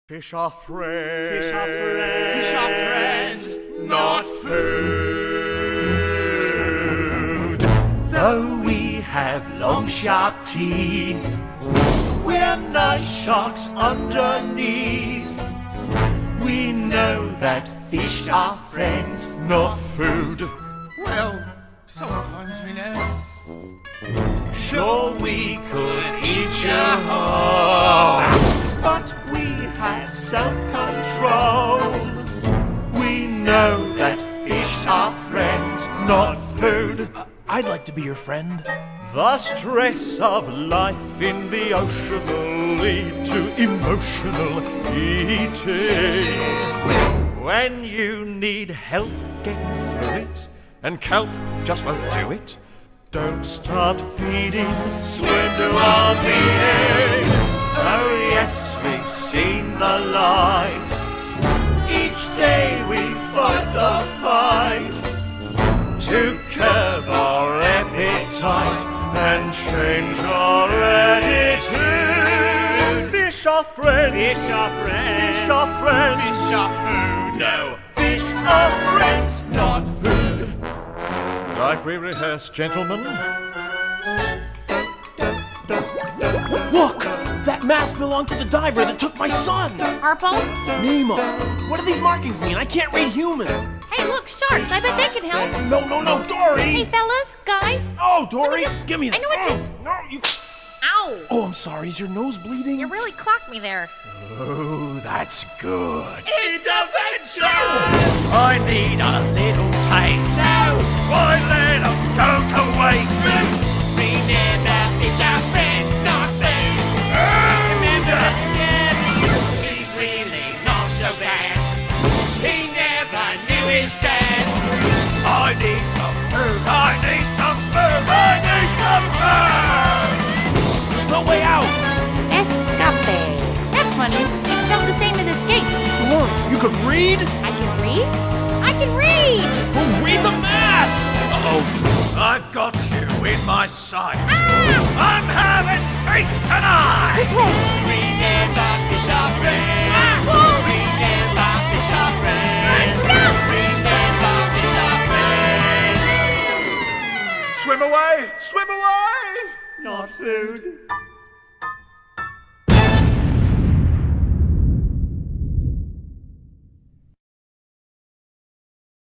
Fish are friends. Fish are friends. Fish are friends, not food. Though we have long sharp teeth, we're nice sharks underneath. We know that fish are friends, not food. Well, sometimes we know. Sure, we could eat you whole, but we have self-control. We know that fish are friends, not food. I'd like to be your friend. The stress of life in the ocean will lead to emotional eating. When you need help getting through it, and kelp just won't do it, don't start feeding, swim to our being. Oh yes, we've seen the light. Each day we fight the fight to curb our appetite and change our attitude. Fish are friends. Fish are friends. Fish are friends. Fish are food. No, fish are friends, not food. Like we rehearsed, gentlemen. Look! That mask belonged to the diver that took my son! Harpo? Nemo! What do these markings mean? I can't read human! Hey, look, sharks. I bet they can help. No, Dory! Hey, fellas, guys. Oh, Dory! Let me Give me that! I know it's No, you... Ow! Oh, I'm sorry. Is your nose bleeding? You really clocked me there. Oh, that's good. Intervention! I need a little taste. No! Why let them go to waste? Remember, fish are friends, not food. Remember, he's really not so bad. He never knew his dad. I need some food. I need some food. I need some food. There's no way out! Escape. That's funny. It's spelled the same as escape. Dory, you can read? I can read? I can read! Well, read the mask! Uh-oh. I've got you in my sight. Ah! I'm having feast tonight. This way! Remember, fish are friends. Ah! Remember, fish are friends. Remember, fish are friends. Swim away. Swim away. Not food.